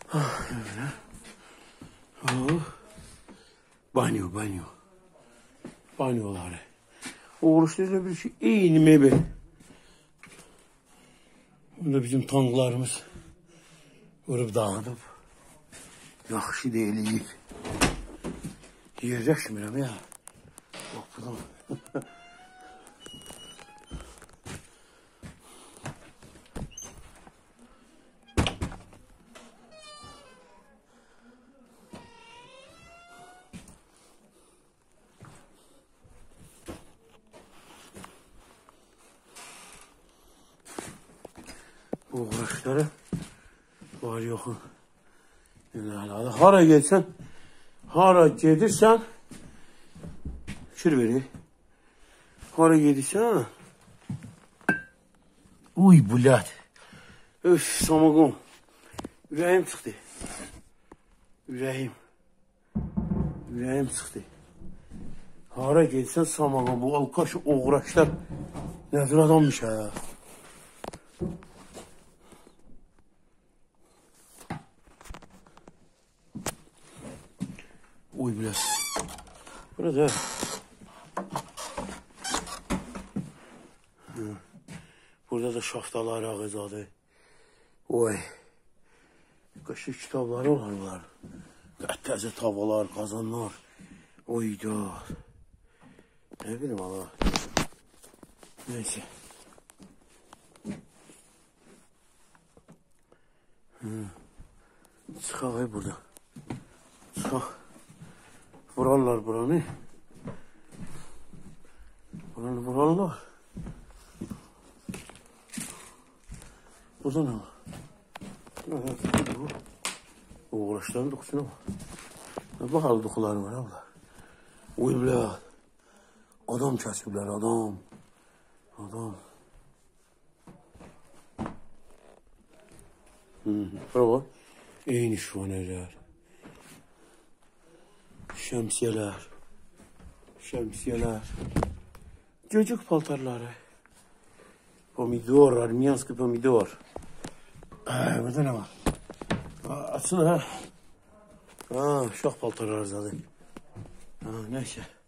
Öyle. Oh. Banyo. Banyoları. Oğruşlarıyla bir şey iyi meybe. Bunda bizim tanklarımız vurup dağıtıp yaxşı deyiliyip yiyecek şimdi ya. Bak buradan. Bu uğraşları var yoxu. Hara gelsen, hara gedirsen, fikir verir. Hara gedirsen, uy bulat. Öf, samagom. Ürəyim çıxdı. Ürəyim çıxdı. Hara gelsen samagom. Bu alkaş uğraşlar nedir adammış ha. Uy biraz. Burada. Burada da şaftalar ağızadı. Oy. Qaşıq kitabları olanlar. Təzə tavalar, qazanlar. Oyda. Ne bileyim Allah. Neyse. Çıxaq burada. Çıxaq. Vurarlar buranı. Buranı vurarlar. Burada ne var? Uğraşların dokusuna bak. Ne bakalım dokuları var abla. Uy bile. Adam kesibler adam. Bura bak. Eyni şifaneler. Şemsiyeler. Çocuk paltarları. Pomidor, armyanski pomidor. Burada ne var? Açsın ha. Şah paltarları zaten. Neyse.